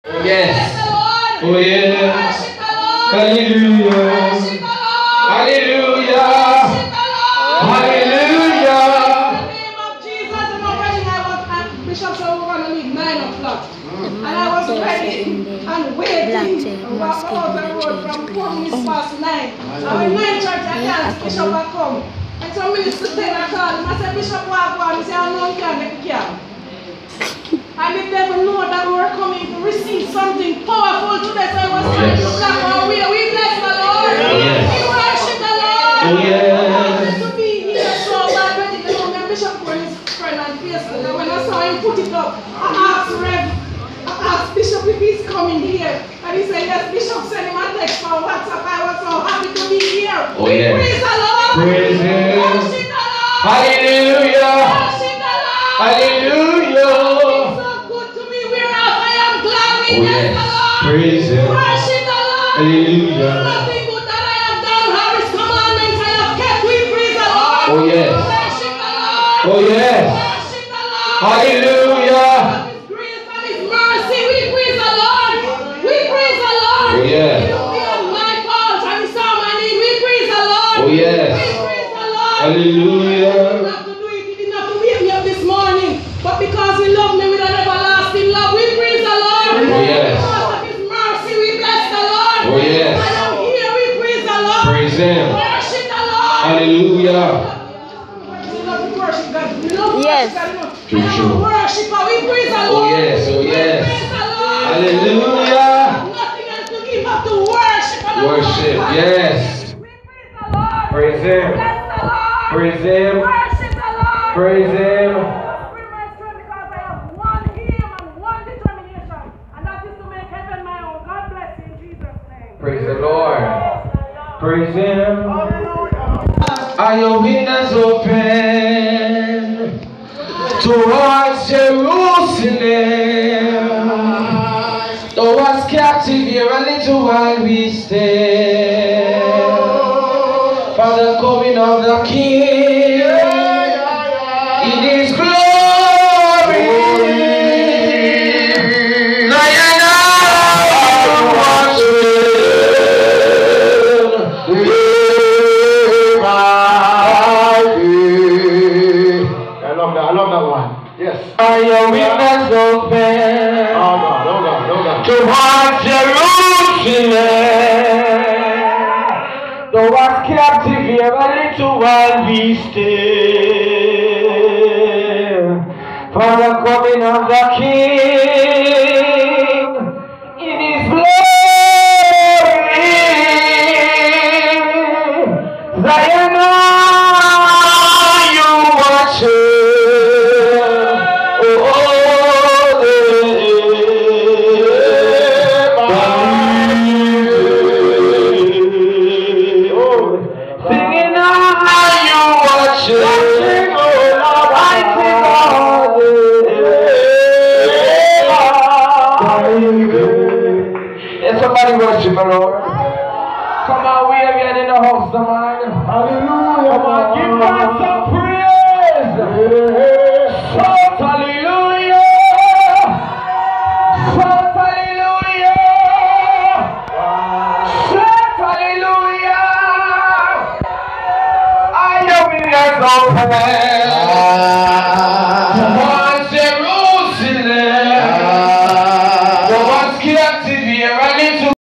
Oh yes. Oh yes. Hallelujah. Hallelujah. Hallelujah. In the name of Jesus, and already I was at Bishop, so we're going to leave 9 o'clock. And I was ready and waiting. And walked out the road from 4 minutes past 9. And when 9 church, I can't see Bishop had come. And some minutes to 10, I called him. I said, Bishop, walk on. He said, I know you can't get the car. And the devil know that we were coming to receive something powerful today. So I was trying to block our way. We bless the Lord. We worship the Lord. Oh yes. To be here, so already the young Bishop was his friend and faithful. And when I saw him put it up, I asked Bishop if he's coming here. And he said, yes, Bishop sent him a text for WhatsApp. I was so happy to be here. Oh yes. Praise the Lord. Praise Him. Worship the Lord. Hallelujah. Worship the Lord. Hallelujah. Oh yes, praise Him. Worship the Lord. Hallelujah. Nothing good that I have done, how His commandments I have kept. We praise the Lord. Oh yes. Worship the Lord. Oh yes. Worship the Lord. Hallelujah. His grace and His mercy. We praise the Lord. We praise the Lord. Oh yes. It will be on my fault and He saw my need. We praise the Lord. Oh yes. We praise the Lord. Hallelujah. He didn't have to do it. He didn't have to wake me up this morning. But because He loved me with an everlasting love, we praise the Lord. Oh yes. Because of His mercy, we bless the Lord. Oh yes. I am here, we praise the Lord. Praise Him. Worship the Lord. Hallelujah. We love to worship God. We love to Yes. worship God. True, I am true. a worshiper. We praise the Lord. Oh yes. Oh We yes. praise the Lord. Hallelujah. Nothing else to give but to worship. And Worship. Yes. We praise the Lord. Praise Him. Bless the Lord. Praise Him. Worship the Lord. Praise Him. Spirit my strength because I have one aim and one determination, and that is to make heaven my own. God bless you in Jesus' name. Praise the Lord. Praise Him. Are your windows open towards Jerusalem? Thou hast captive here a little while we stay for the coming of the King in His glory. Lion of I love that one. Yes. Are your windows open towards Jerusalem? Thou art captive here a little while we stay for the coming of the King in His glory. Zion, are you watching? Somebody worship the Lord. Come on, we again in the house, man. Hallelujah. Come on, give God some praise. Shout hallelujah. Shout hallelujah. Shout hallelujah. I am in the